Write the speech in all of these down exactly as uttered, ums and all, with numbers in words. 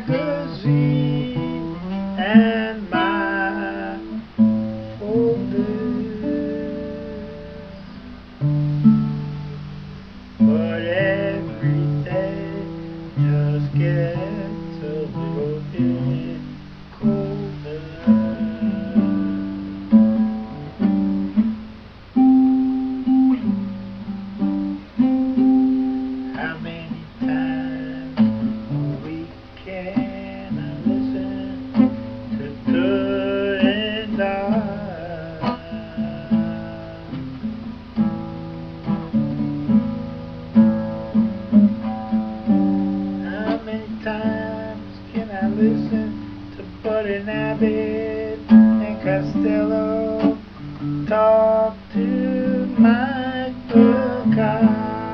magazine and my folders, but every day just gets a little bit colder. How many times a week can I listen to Duck Eel? How many times can I listen to Bud and Abbott and Costello talk to my car?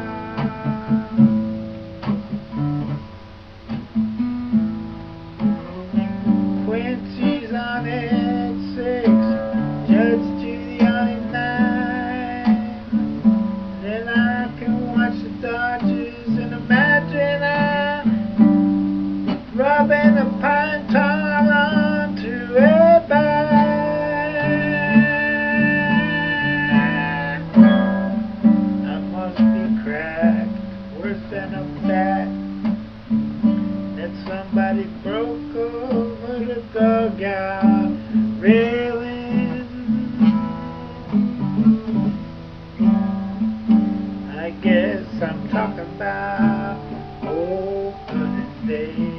Quincy's on at six, Judge Judy on at nine. Then I can watch the Dodgers and imagine I'm rubbing a pine tar onto a back. I must be cracked, worse than a bat that somebody broke over the dugout railing. I guess I'm talking about opening day.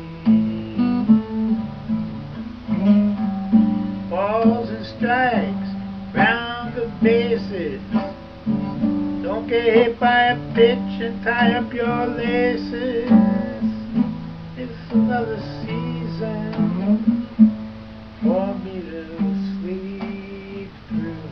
Balls and strikes round the bases. Don't get hit by a pitch and tie up your laces. It's another season for me to sleep through.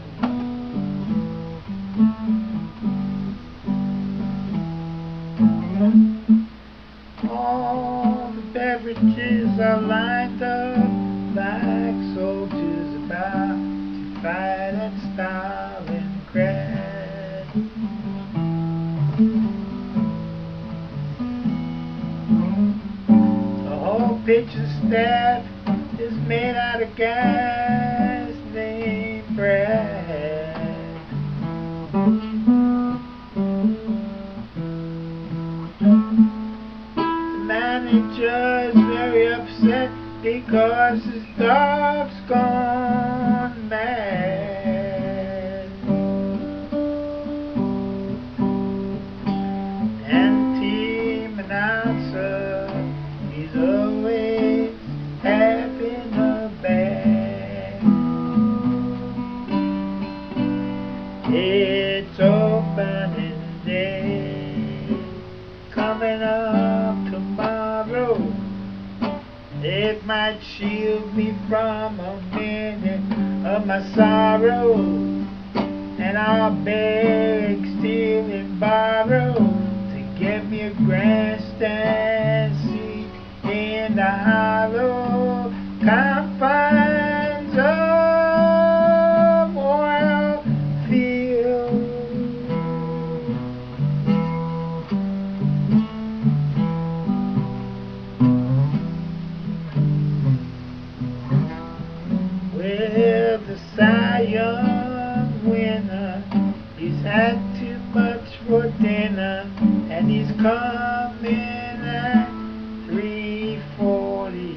All the beverages are lined up like soldiers about to fight at Stalingrad. The whole pitching staff is made out of guys named Brad. The manager's very upset because his dog's gone mad. And team announcer, he's always having a bag. It's opening day coming up tomorrow. It might shield me from a minute of my sorrow, and I'll beg, steal, and borrow to get me a grandstand seat in the hollow confines of oil field. Well, the Cy Young winner, he's had too much for dinner, and he's coming at three forty.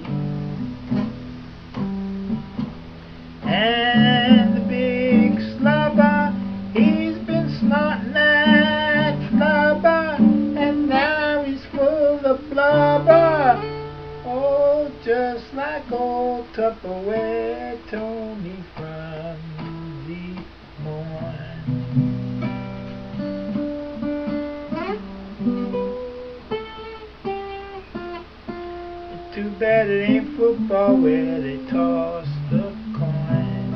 And the big slubber, he's been snorting that flubber, and now he's full of blubber. Oh, just like old Tupperware Tony from the morn. It's too bad it ain't football where they toss the coin.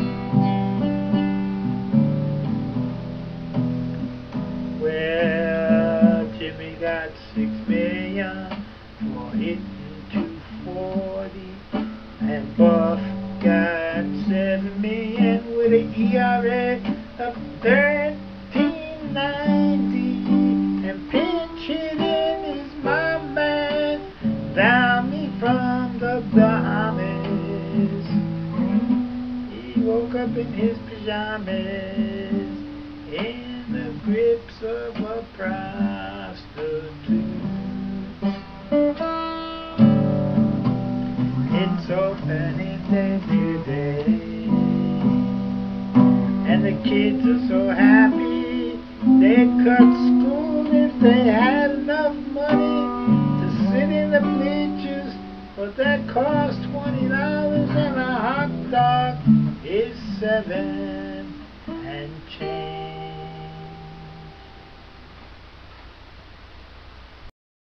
Well, Jimmy got six million for hitting two forty, and Buff got seven million with an E R A of thirteen ninety, and pinch hitting is my man. Down me from the Bahamas. He woke up in his pajamas in the grips of a prostitute. It's opening day today, and the kids are so happy. They'd cut school if they had enough money to sit in the bleachers, but that cost twenty dollars and a hot dog is seven and change.